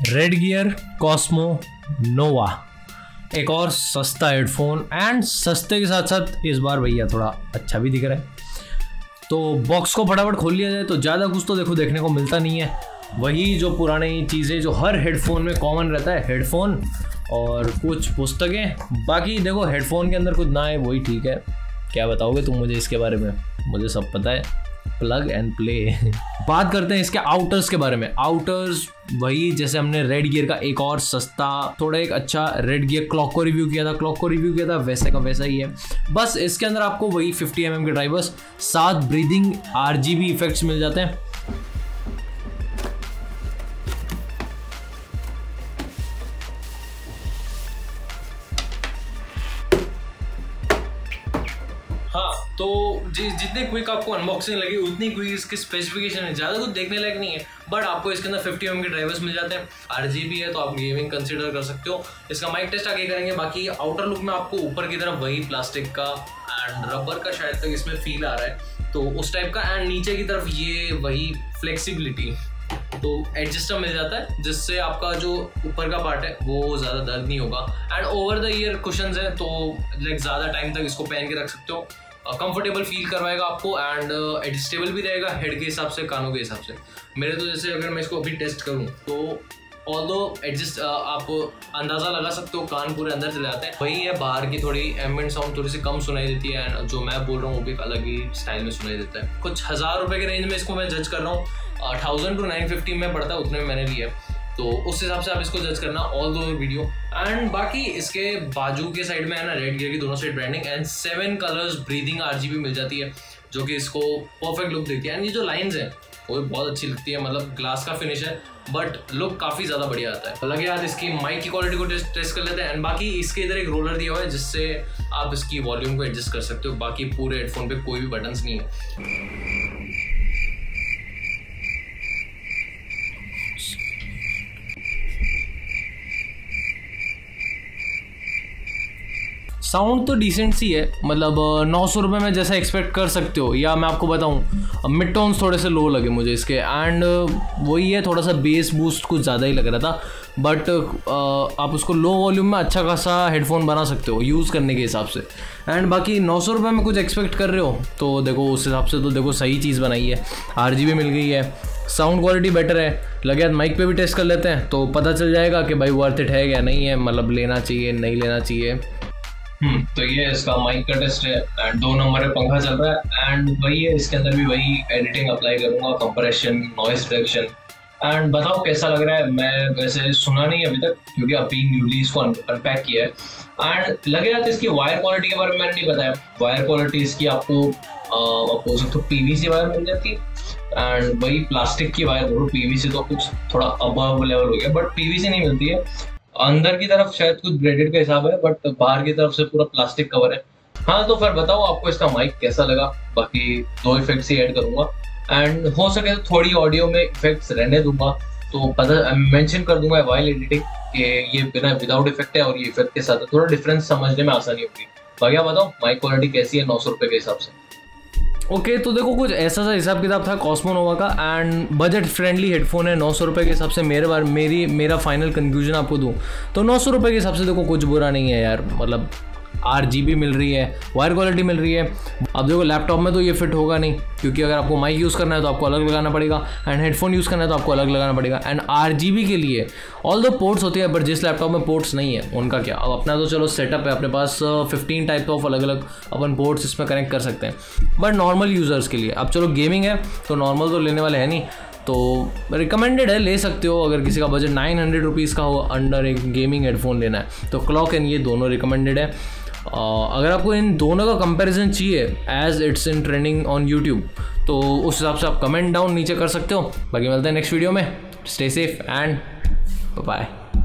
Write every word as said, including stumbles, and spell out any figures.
Red gear Cosmo नोवा, एक और सस्ता हेडफोन एंड सस्ते के साथ साथ इस बार भैया थोड़ा अच्छा भी दिख रहा है। तो बॉक्स को फटाफट खोल लिया जाए तो ज़्यादा कुछ तो देखो देखने को मिलता नहीं है, वही जो पुरानी चीज़ें जो हर हेडफोन में कॉमन रहता है, हेडफोन और कुछ पुस्तकें। बाकी देखो हेडफोन के अंदर कुछ ना है वही ठीक है। क्या बताओगे तुम मुझे इसके बारे में? मुझे सब पता है, प्लग एंड प्ले। बात करते हैं इसके आउटर्स के बारे में। आउटर्स वही जैसे हमने रेड गियर का एक और सस्ता थोड़ा एक अच्छा रेड गियर क्लॉक को रिव्यू किया था क्लॉक को रिव्यू किया था वैसे का वैसा ही है। बस इसके अंदर आपको वही फिफ्टी एम एम के ड्राइवर्स, सात breathing R G B effects मिल जाते हैं। हाँ, तो जि, जितने क्विक आपको अनबॉक्सिंग लगी उतनी क्विक इसकी स्पेसिफिकेशन है, ज़्यादा कुछ देखने लायक नहीं है। बट आपको इसके अंदर फिफ्टी एम एम के ड्राइवर्स मिल जाते हैं, आरजीबी है तो आप गेमिंग कंसीडर कर सकते हो। इसका माइक टेस्ट आगे करेंगे। बाकी आउटर लुक में आपको ऊपर की तरफ वही प्लास्टिक का एंड रबर का शायद तक इसमें फील आ रहा है, तो उस टाइप का। एंड नीचे की तरफ ये वही फ्लेक्सिबिलिटी, तो एडजस्टर मिल जाता है जिससे आपका जो ऊपर का पार्ट है वो ज़्यादा दर्द नहीं होगा। And over the ear cushions है तो लाइक ज़्यादा टाइम तक इसको पहन के रख सकते हो, कंफर्टेबल फील करवाएगा आपको एंड एडजस्टेबल भी रहेगा हेड के हिसाब से, कानों के हिसाब से। मेरे तो जैसे अगर मैं इसको अभी टेस्ट करूं तो ऑल्दो एडजस्ट आप अंदाज़ा लगा सकते हो कान पूरे अंदर चले जाते हैं। वही है बाहर की थोड़ी एम्बिएंट साउंड थोड़ी सी कम सुनाई देती है एंड जो मैं बोल रहा हूँ वो भी एक अलग ही स्टाइल में सुनाई देता है। कुछ हज़ार रुपये के रेंज में इसको मैं जज कर रहा हूँ, थाउजेंड टू नाइन फिफ्टी में पड़ता है, उतने में मैंने लिया है, तो उस हिसाब से आप इसको जज करना ऑल दो वीडियो। एंड बाकी इसके बाजू के साइड में है ना रेड गियर की दोनों side branding and seven colours breathing RGB मिल जाती है जो कि इसको परफेक्ट लुक देती है। एंड ये जो लाइंस हैं वो भी बहुत अच्छी लगती है, मतलब ग्लास का फिनिश है बट लुक काफ़ी ज़्यादा बढ़िया आता है। लगे यार इसकी माइक की क्वालिटी को टेस्ट टेस्ट कर लेते हैं। एंड बाकी इसके इधर एक रोलर दिया हुआ है जिससे आप इसकी वॉल्यूम को एडजस्ट कर सकते हो। बाकी पूरे हेडफोन पे कोई भी बटन्स नहीं है। साउंड तो डिसेंट सी है, मतलब नौ सौ रुपये में जैसा एक्सपेक्ट कर सकते हो। या मैं आपको बताऊं मिड टोन्स थोड़े से लो लगे मुझे इसके एंड वही है थोड़ा सा बेस बूस्ट कुछ ज़्यादा ही लग रहा था। बट आप उसको लो वॉल्यूम में अच्छा खासा हेडफोन बना सकते हो यूज़ करने के हिसाब से। एंड बाकी नौ सौ रुपये में कुछ एक्सपेक्ट कर रहे हो तो देखो उस हिसाब से तो देखो सही चीज़ बनाई है, आर जी बी मिल गई है, साउंड क्वालिटी बेटर है। लगे माइक पे भी टेस्ट कर लेते हैं तो पता चल जाएगा कि भाई वर्थ इट है या नहीं है, मतलब लेना चाहिए नहीं लेना चाहिए। हम्म तो ये इसका माइक का टेस्ट है एंड दो नंबर पे पंखा चल रहा है एंड वही है इसके अंदर भी वही एडिटिंग अप्लाई करूंगा, कंप्रेशन, नॉइस रिडक्शन। एंड बताओ कैसा लग रहा है। मैं वैसे सुना नहीं अभी तक क्योंकि अभी न्यूली इसको अनपैक किया है। एंड लगे जाते इसकी वायर क्वालिटी के बारे में मैंने नहीं बताया। वायर क्वालिटी इसकी आपको आप बोल सकते हो पीवीसी वायर मिल जाती है एंड वही प्लास्टिक की वायर बोलो, पीवीसी तो कुछ थोड़ा अबव लेवल हो गया बट पीवीसी नहीं मिलती है। अंदर की तरफ शायद कुछ ग्रेडेड का हिसाब है बट बाहर की तरफ से पूरा प्लास्टिक कवर है। हाँ तो फिर बताओ आपको इसका माइक कैसा लगा। बाकी दो इफेक्ट्स ही ऐड करूंगा एंड हो सके तो थोड़ी ऑडियो में इफेक्ट्स रहने दूंगा, तो पता मेंशन कर दूंगा वाइल एडिटिंग कि ये बिना विदाउट इफेक्ट है और ये इफेक्ट के साथ है, थोड़ा डिफरेंस समझने में आसानी होगी। बाकी आप बताओ माइक क्वालिटी कैसी है नौ सौ रुपये के हिसाब से। ओके okay, तो देखो कुछ ऐसा सा हिसाब किताब था कॉस्मो नोवा का एंड बजट फ्रेंडली हेडफोन है। नौ सौ रुपये के हिसाब से मेरे बार मेरी मेरा फाइनल कंक्लूजन आपको दूं तो नौ सौ रुपये के हिसाब से देखो कुछ बुरा नहीं है यार, मतलब आर जी बी मिल रही है, वायर क्वालिटी मिल रही है। अब देखो लैपटॉप में तो ये फिट होगा नहीं क्योंकि अगर आपको माइक यूज़ करना है तो आपको अलग लगाना पड़ेगा एंड हेडफोन यूज़ करना है तो आपको अलग लगाना पड़ेगा। एंड आर जी बी के लिए ऑल दो पोर्ट्स होती है बट जिस लैपटॉप में पोर्ट्स नहीं है उनका क्या, अब अपना तो चलो सेटअप है, अपने पास फिफ्टीन टाइप ऑफ अलग अलग अपन पोर्ट्स इसमें कनेक्ट कर सकते हैं। बट नॉर्मल यूज़र्स के लिए अब चलो गेमिंग है तो नॉर्मल तो लेने वाले हैं नहीं, तो रिकमेंडेड है, ले सकते हो अगर किसी का बजट नाइन हंड्रेड रुपीज़ का हो अंडर एक गेमिंग हेडफोन लेना है तो क्लॉक एंड ये दोनों रिकमेंडेड है। Uh, अगर आपको इन दोनों का कंपैरिजन चाहिए as it's in trending on YouTube तो उस हिसाब से आप कमेंट डाउन नीचे कर सकते हो। बाकी मिलते हैं नेक्स्ट वीडियो में, स्टे सेफ एंड बाय।